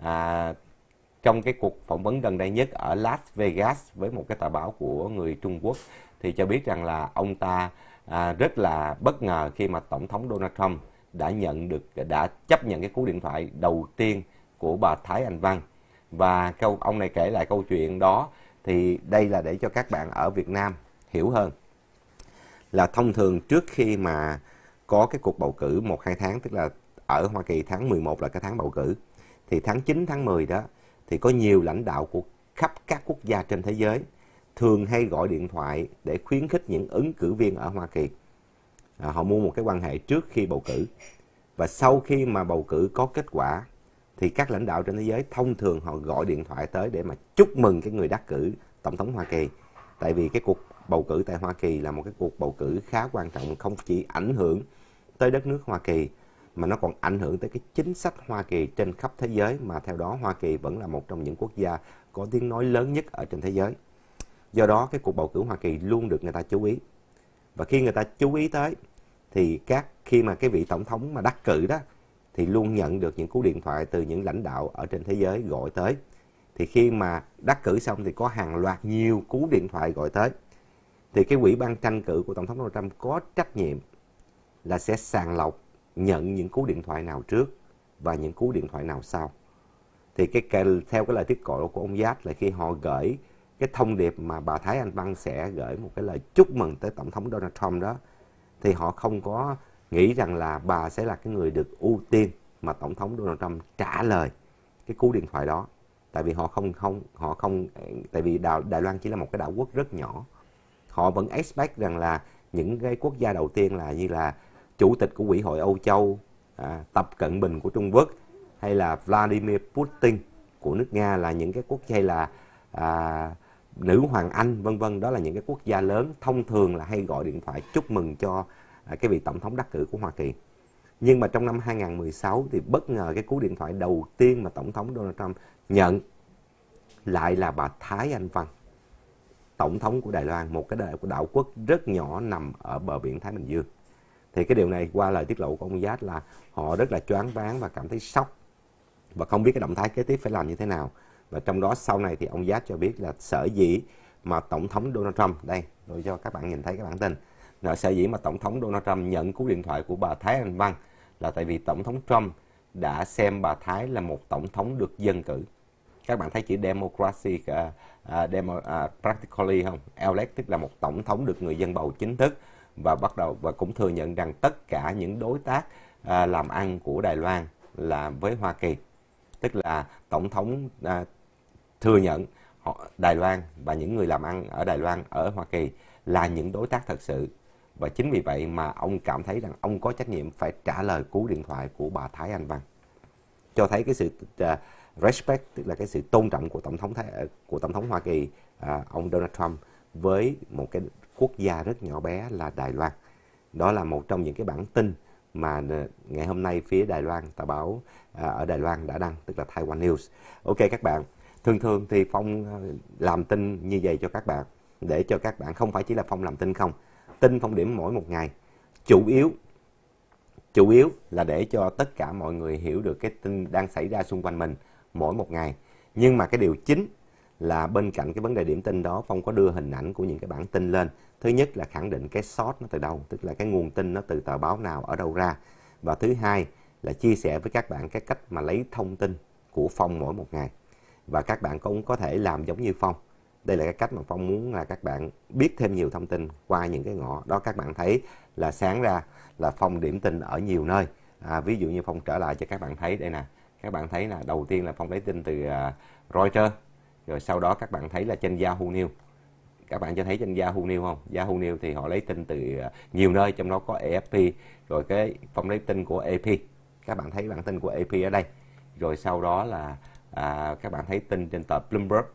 trong cái cuộc phỏng vấn gần đây nhất ở Las Vegas với một cái tờ báo của người Trung Quốc, thì cho biết rằng là ông ta rất là bất ngờ khi mà Tổng thống Donald Trump đã chấp nhận cái cú điện thoại đầu tiên của bà Thái Anh Văn. Và ông này kể lại câu chuyện đó, thì đây là để cho các bạn ở Việt Nam hiểu hơn. Là thông thường trước khi mà có cái cuộc bầu cử 1-2 tháng, tức là ở Hoa Kỳ tháng 11 là cái tháng bầu cử, thì tháng 9, tháng 10 đó thì có nhiều lãnh đạo của khắp các quốc gia trên thế giới thường hay gọi điện thoại để khuyến khích những ứng cử viên ở Hoa Kỳ. Họ mua một cái quan hệ trước khi bầu cử, và sau khi mà bầu cử có kết quả thì các lãnh đạo trên thế giới thông thường họ gọi điện thoại tới để mà chúc mừng cái người đắc cử Tổng thống Hoa Kỳ. Tại vì cái cuộc bầu cử tại Hoa Kỳ là một cái cuộc bầu cử khá quan trọng, không chỉ ảnh hưởng tới đất nước Hoa Kỳ mà nó còn ảnh hưởng tới cái chính sách Hoa Kỳ trên khắp thế giới, mà theo đó Hoa Kỳ vẫn là một trong những quốc gia có tiếng nói lớn nhất ở trên thế giới. Do đó cái cuộc bầu cử Hoa Kỳ luôn được người ta chú ý. Và khi người ta chú ý tới thì khi mà cái vị tổng thống mà đắc cử đó thì luôn nhận được những cú điện thoại từ những lãnh đạo ở trên thế giới gọi tới. Thì khi mà đắc cử xong thì có hàng loạt nhiều cú điện thoại gọi tới. Thì cái ủy ban tranh cử của Tổng thống Donald Trump có trách nhiệm là sẽ sàng lọc nhận những cú điện thoại nào trước và những cú điện thoại nào sau. Thì theo cái lời tiết lộ của ông Yates là khi họ gửi cái thông điệp mà bà Thái Anh Văn sẽ gửi một cái lời chúc mừng tới Tổng thống Donald Trump đó, thì họ không có nghĩ rằng là bà sẽ là cái người được ưu tiên mà Tổng thống Donald Trump trả lời cái cú điện thoại đó. Tại vì tại vì Đài Loan chỉ là một cái đảo quốc rất nhỏ. Họ vẫn expect rằng là những cái quốc gia đầu tiên là như là Chủ tịch của Ủy hội Âu Châu, Tập Cận Bình của Trung Quốc, hay là Vladimir Putin của nước Nga là những cái quốc gia, hay là Nữ hoàng Anh vân vân, đó là những cái quốc gia lớn thông thường là hay gọi điện thoại chúc mừng cho cái vị tổng thống đắc cử của Hoa Kỳ. Nhưng mà trong năm 2016 thì bất ngờ cái cú điện thoại đầu tiên mà Tổng thống Donald Trump nhận lại là bà Thái Anh Văn, tổng thống của Đài Loan, một cái đảo quốc rất nhỏ nằm ở bờ biển Thái Bình Dương. Thì cái điều này qua lời tiết lộ của ông Yates là họ rất là choáng váng và cảm thấy sốc và không biết cái động thái kế tiếp phải làm như thế nào. Và trong đó sau này thì ông Yates cho biết là sở dĩ mà Tổng thống Donald Trump, đây tôi cho các bạn nhìn thấy cái bản tin, sở dĩ mà Tổng thống Donald Trump nhận cú điện thoại của bà Thái Anh Văn là tại vì Tổng thống Trump đã xem bà Thái là một tổng thống được dân cử. Các bạn thấy chữ democracy, practically không? Elect tức là một tổng thống được người dân bầu chính thức, và cũng thừa nhận rằng tất cả những đối tác làm ăn của Đài Loan là với Hoa Kỳ. Tức là tổng thống thừa nhận Đài Loan và những người làm ăn ở Đài Loan ở Hoa Kỳ là những đối tác thật sự. Và chính vì vậy mà ông cảm thấy rằng ông có trách nhiệm phải trả lời cú điện thoại của bà Thái Anh Văn. Cho thấy cái sự respect, tức là cái sự tôn trọng của Tổng thống Hoa Kỳ, ông Donald Trump, với một cái quốc gia rất nhỏ bé là Đài Loan. Đó là một trong những cái bản tin mà ngày hôm nay phía Đài Loan, tờ báo ở Đài Loan đã đăng, tức là Taiwan News. Ok các bạn, thường thì Phong làm tin như vậy cho các bạn, để cho các bạn không phải chỉ là Phong làm tin không. Tin Phong điểm mỗi một ngày. Chủ yếu là để cho tất cả mọi người hiểu được cái tin đang xảy ra xung quanh mình mỗi một ngày. Nhưng mà cái điều chính là bên cạnh cái vấn đề điểm tin đó, Phong có đưa hình ảnh của những cái bản tin lên. Thứ nhất là khẳng định cái source nó từ đâu, tức là cái nguồn tin nó từ tờ báo nào, ở đâu ra. Và thứ hai là chia sẻ với các bạn cái cách mà lấy thông tin của Phong mỗi một ngày. Và các bạn cũng có thể làm giống như Phong. Đây là cái cách mà Phong muốn là các bạn biết thêm nhiều thông tin qua những cái ngõ đó. Các bạn thấy là sáng ra là Phong điểm tin ở nhiều nơi. Ví dụ như Phong trở lại cho các bạn thấy đây nè. Các bạn thấy là đầu tiên là Phong lấy tin từ Reuters. Rồi sau đó các bạn thấy là trên Yahoo News. Các bạn cho thấy trên Yahoo News không? Yahoo News thì họ lấy tin từ nhiều nơi, trong đó có AFP. Rồi cái Phong lấy tin của AP. Các bạn thấy bản tin của AP ở đây. Rồi sau đó là các bạn thấy tin trên tờ Bloomberg.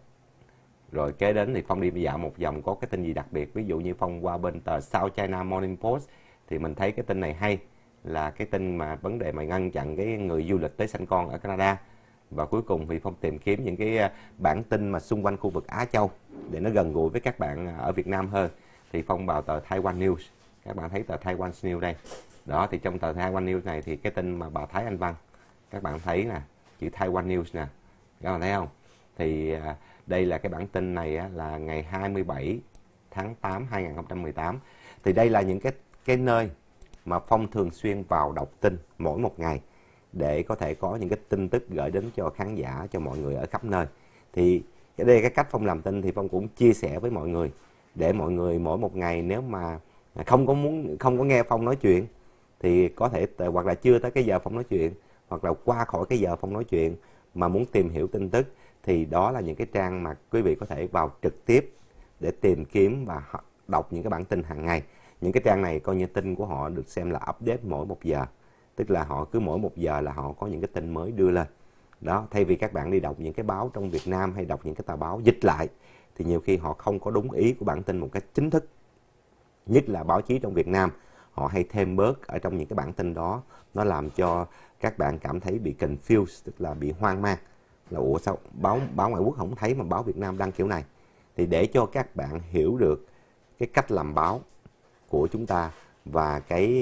Rồi kế đến thì Phong đi dạo một vòng có cái tin gì đặc biệt. Ví dụ như Phong qua bên tờ South China Morning Post thì mình thấy cái tin này hay, là cái tin mà vấn đề mà ngăn chặn cái người du lịch tới sanh con ở Canada. Và cuối cùng thì Phong tìm kiếm những cái bản tin mà xung quanh khu vực Á Châu để nó gần gũi với các bạn ở Việt Nam hơn. Thì Phong vào tờ Taiwan News. Các bạn thấy tờ Taiwan News đây. Đó, thì trong tờ Taiwan News này thì cái tin mà bà Thái Anh Văn, các bạn thấy nè, chữ Taiwan News nè. Các bạn thấy không? Thì đây là cái bản tin này là ngày 27 tháng 8 2018. Thì đây là những cái nơi mà Phong thường xuyên vào đọc tin mỗi một ngày để có thể có những cái tin tức gửi đến cho khán giả, cho mọi người ở khắp nơi. Thì đây là cái cách Phong làm tin, thì Phong cũng chia sẻ với mọi người để mọi người mỗi một ngày nếu mà không có nghe Phong nói chuyện thì có thể, hoặc là chưa tới cái giờ Phong nói chuyện, hoặc là qua khỏi cái giờ Phong nói chuyện mà muốn tìm hiểu tin tức, thì đó là những cái trang mà quý vị có thể vào trực tiếp để tìm kiếm và đọc những cái bản tin hàng ngày. Những cái trang này coi như tin của họ được xem là update mỗi 1 giờ. Tức là họ cứ mỗi 1 giờ là họ có những cái tin mới đưa lên. Đó, thay vì các bạn đi đọc những cái báo trong Việt Nam hay đọc những cái tờ báo dịch lại thì nhiều khi họ không có đúng ý của bản tin một cách chính thức. Nhất là báo chí trong Việt Nam, họ hay thêm bớt ở trong những cái bản tin đó, nó làm cho các bạn cảm thấy bị confused, tức là bị hoang mang. Là ủa sao báo ngoại quốc không thấy mà báo Việt Nam đăng kiểu này. Thì để cho các bạn hiểu được cái cách làm báo của chúng ta và cái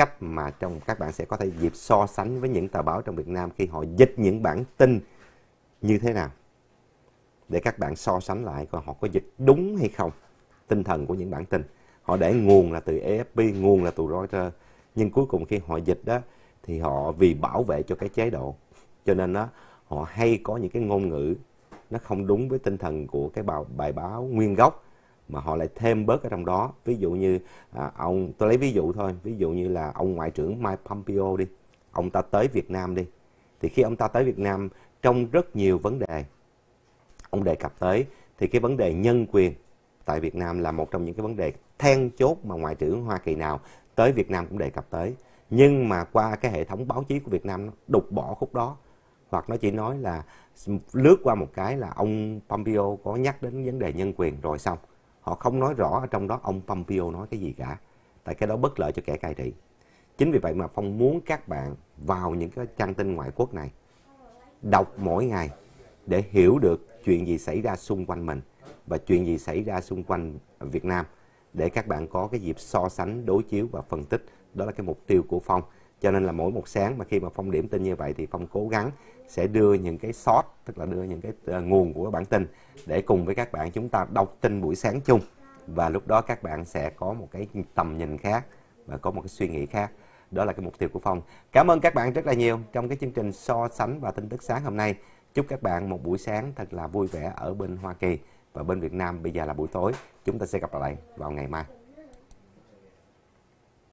cách mà trong các bạn sẽ có thể dịp so sánh với những tờ báo trong Việt Nam khi họ dịch những bản tin như thế nào, để các bạn so sánh lại coi họ có dịch đúng hay không tinh thần của những bản tin. Họ để nguồn là từ AFP, nguồn là từ Reuters, nhưng cuối cùng khi họ dịch đó thì họ vì bảo vệ cho cái chế độ, cho nên đó họ hay có những cái ngôn ngữ nó không đúng với tinh thần của cái bài báo nguyên gốc, mà họ lại thêm bớt ở trong đó. Ví dụ như tôi lấy ví dụ thôi, ví dụ như là ông Ngoại trưởng Mike Pompeo đi, ông ta tới Việt Nam đi, thì khi ông ta tới Việt Nam trong rất nhiều vấn đề ông đề cập tới, thì cái vấn đề nhân quyền tại Việt Nam là một trong những cái vấn đề then chốt mà Ngoại trưởng Hoa Kỳ nào tới Việt Nam cũng đề cập tới. Nhưng mà qua cái hệ thống báo chí của Việt Nam nó đục bỏ khúc đó, hoặc nó chỉ nói là lướt qua một cái là ông Pompeo có nhắc đến vấn đề nhân quyền rồi xong. Họ không nói rõ ở trong đó ông Pompeo nói cái gì cả, tại cái đó bất lợi cho kẻ cai trị. Chính vì vậy mà Phong muốn các bạn vào những cái trang tin ngoại quốc này, đọc mỗi ngày để hiểu được chuyện gì xảy ra xung quanh mình và chuyện gì xảy ra xung quanh Việt Nam, để các bạn có cái dịp so sánh, đối chiếu và phân tích. Đó là cái mục tiêu của Phong. Cho nên là mỗi một sáng mà khi mà Phong điểm tin như vậy thì Phong cố gắng sẽ đưa những cái source, tức là đưa những cái nguồn của bản tin để cùng với các bạn chúng ta đọc tin buổi sáng chung. Và lúc đó các bạn sẽ có một cái tầm nhìn khác và có một cái suy nghĩ khác. Đó là cái mục tiêu của Phong. Cảm ơn các bạn rất là nhiều trong cái chương trình so sánh và tin tức sáng hôm nay. Chúc các bạn một buổi sáng thật là vui vẻ ở bên Hoa Kỳ, và bên Việt Nam bây giờ là buổi tối. Chúng ta sẽ gặp lại vào ngày mai.